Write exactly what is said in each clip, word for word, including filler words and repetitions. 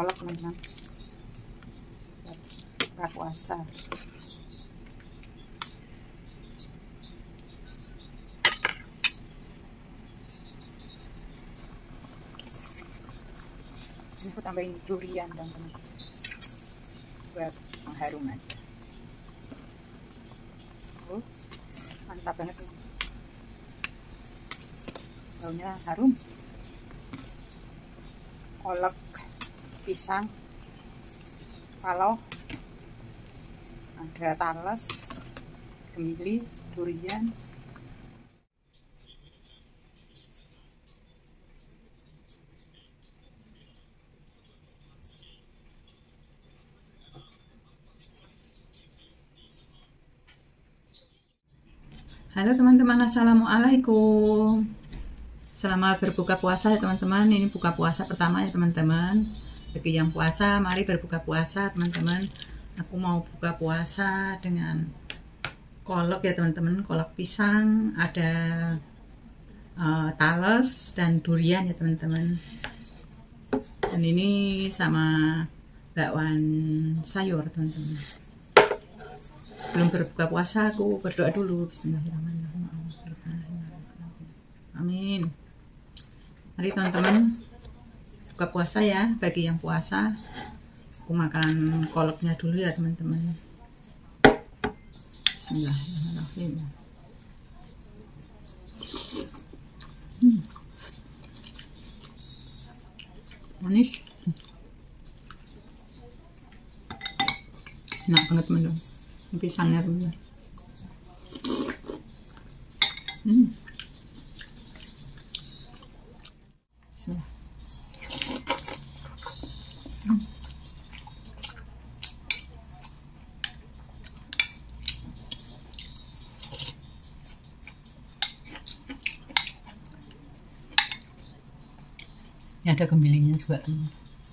kolak teman-teman, buka puasa. Ini aku tambahin durian teman-teman buat mengharum aja. Oh, mantap banget tuh. Baunya harum. Kolak pisang, paloh, ada talas, gemili, durian. Halo teman-teman, assalamualaikum. Selamat berbuka puasa ya teman-teman. Ini buka puasa pertama ya teman-teman. Bagi yang puasa, mari berbuka puasa teman-teman. Aku mau buka puasa dengan kolak ya teman-teman. Kolak pisang, ada uh, talas dan durian ya teman-teman. Dan ini sama bakwan sayur teman-teman. Sebelum berbuka puasa aku berdoa dulu. Bismillahirrahmanirrahim. Amin. Mari teman-teman buka puasa ya. Bagi yang puasa, aku makan kolaknya dulu ya teman-teman. Bismillahirrahmanirrahim. Hmm. Manis. Enak banget teman-teman. Pisangnya teman-teman. Hmm. Bismillah. Hmm. Ini ada gembilinya juga teman.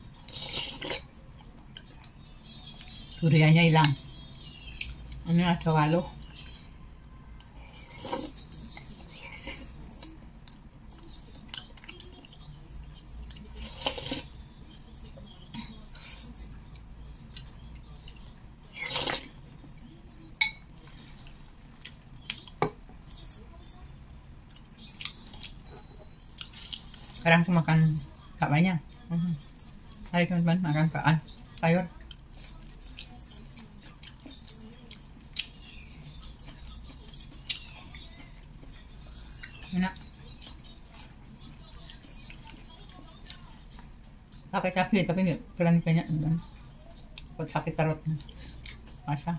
Duriannya hilang. Ini ada waluh. Sekarang aku makan bakwannya. Mari teman-teman makan bakwan sayur. Enak. Pakai cabai tapi nggak berani banyak teman-teman. Buat sakit perut. Masa.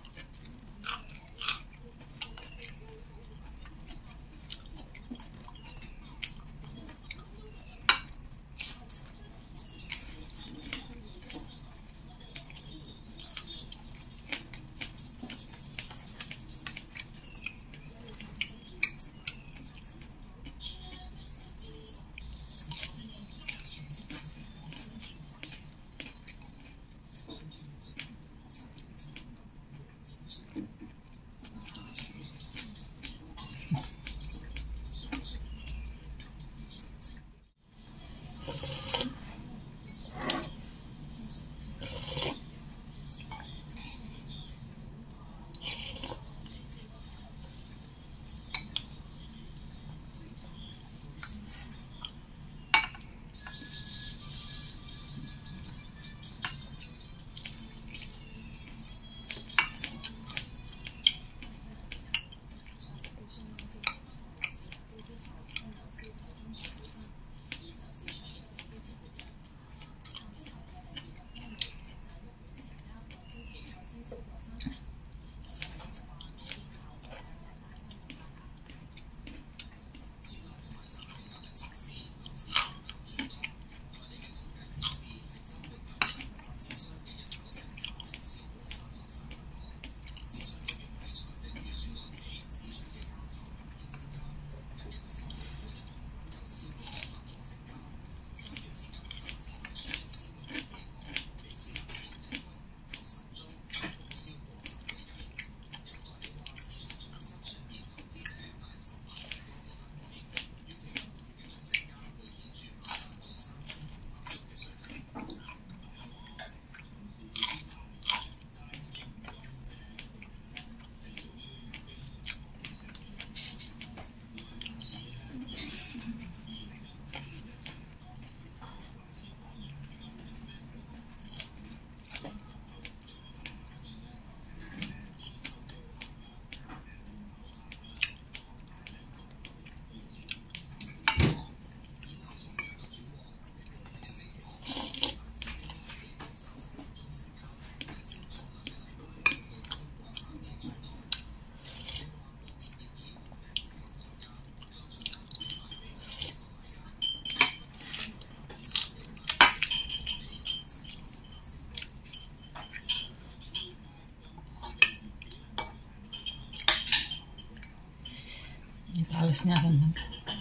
Ini talesnya teman-teman.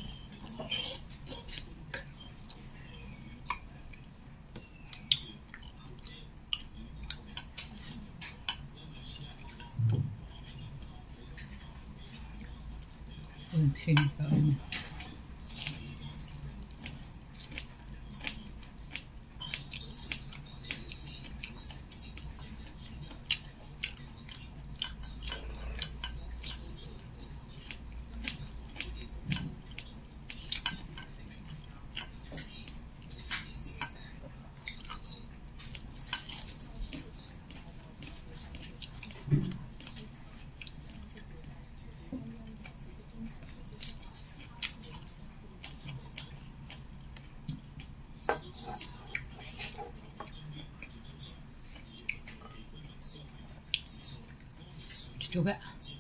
Sini kawannya. Juga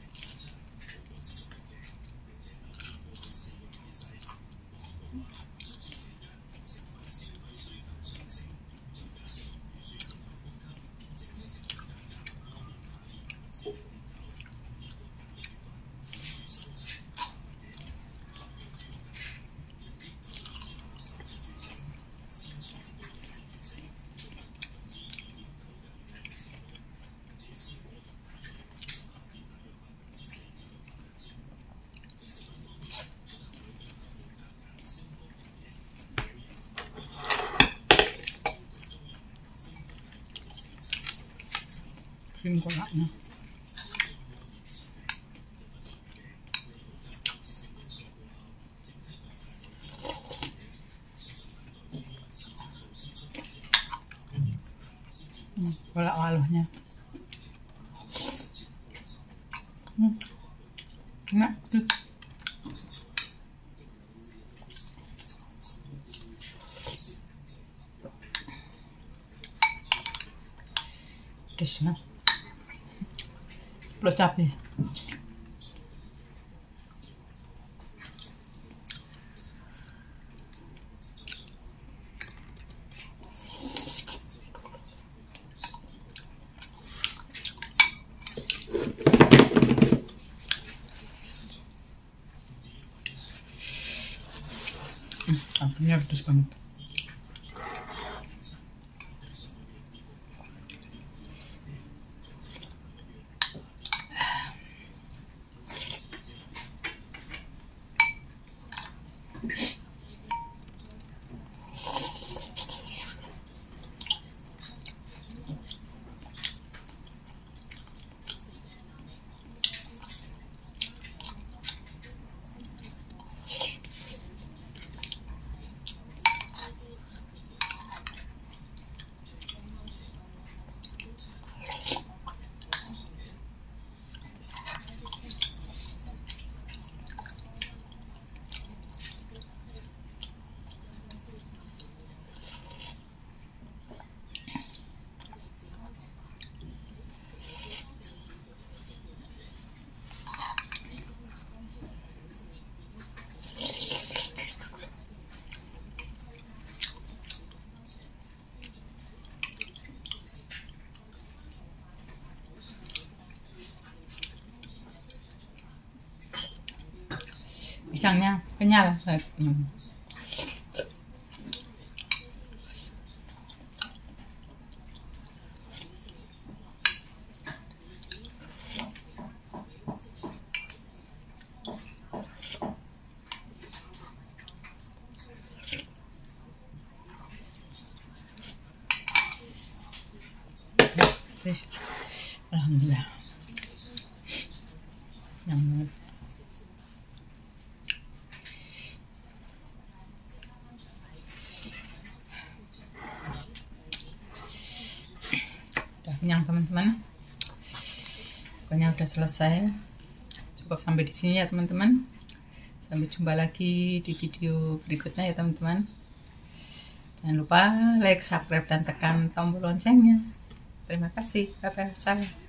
krim kolaknya. Hmm, kolak waluhnya. Hmm, enak tuh. Pedes ya. Perut cabai. Hmm, cabainya pedes banget. Pisangnya kenyal. Hmm. Alhamdulillah. Yang banget. Udah kenyang teman-teman. Pokoknya udah selesai. Cukup sampai di sini ya teman-teman. Sampai jumpa lagi di video berikutnya ya teman-teman. Jangan lupa like, subscribe, dan tekan tombol loncengnya. Terima kasih. Bye-bye. Salam.